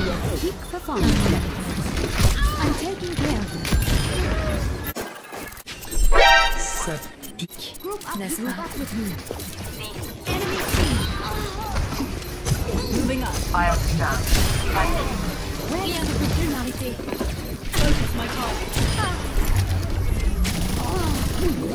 Peak performance levels. I'm taking care of you. Group up with me. Enemy team. Moving up. I'll stand. Where is the opportunity? Focus my target.